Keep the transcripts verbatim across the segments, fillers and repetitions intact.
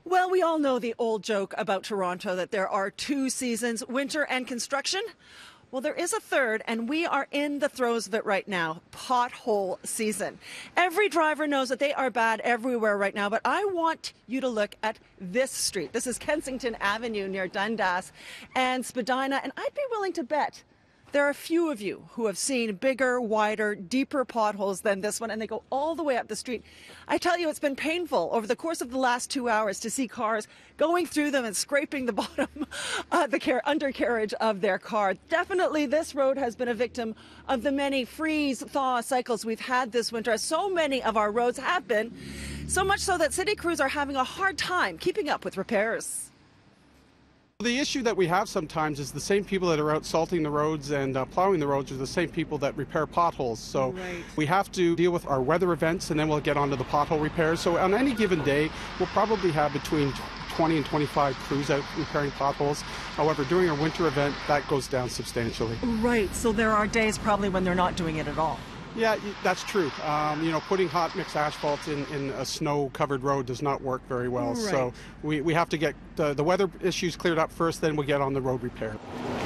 Well, we all know the old joke about Toronto that there are two seasons, winter and construction. Well, there is a third, and we are in the throes of it right now, pothole season. Every driver knows that they are bad everywhere right now, but I want you to look at this street. This is Kensington Avenue near Dundas and Spadina, and I'd be willing to bet there are a few of you who have seen bigger, wider, deeper potholes than this one, and they go all the way up the street. I tell you, it's been painful over the course of the last two hours to see cars going through them and scraping the bottom, uh, the car undercarriage of their car. Definitely, this road has been a victim of the many freeze-thaw cycles we've had this winter. So many of our roads have been, so much so that city crews are having a hard time keeping up with repairs. The issue that we have sometimes is the same people that are out salting the roads and uh, plowing the roads are the same people that repair potholes. So right. We have to deal with our weather events, and then we'll get onto the pothole repairs. So on any given day, we'll probably have between twenty and twenty-five crews out repairing potholes. However, during a winter event, that goes down substantially. Right, so there are days probably when they're not doing it at all. Yeah, that's true. Um, you know, putting hot mix asphalt in, in a snow-covered road does not work very well. Right. So we, we have to get uh, the weather issues cleared up first, then we'll get on the road repair.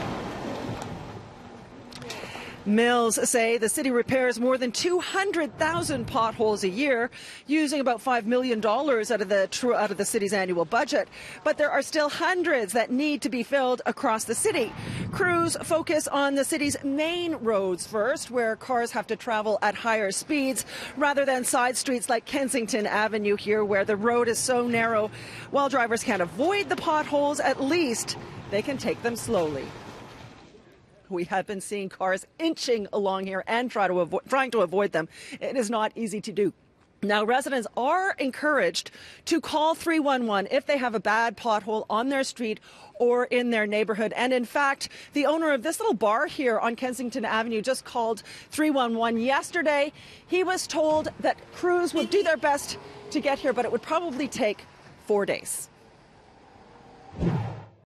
Mills say the city repairs more than two hundred thousand potholes a year, using about five million dollars out of the out of the city's annual budget. But there are still hundreds that need to be filled across the city. Crews focus on the city's main roads first, where cars have to travel at higher speeds, rather than side streets like Kensington Avenue here, where the road is so narrow. While drivers can't avoid the potholes, at least they can take them slowly. We have been seeing cars inching along here and try to avo- trying to avoid them. It is not easy to do. Now, residents are encouraged to call three one one if they have a bad pothole on their street or in their neighborhood. And in fact, the owner of this little bar here on Kensington Avenue just called three one one yesterday. He was told that crews would do their best to get here, but it would probably take four days.